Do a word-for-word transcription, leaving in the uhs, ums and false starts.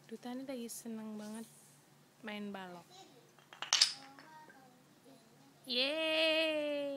Duta ini lagi seneng banget main balok. Yeay.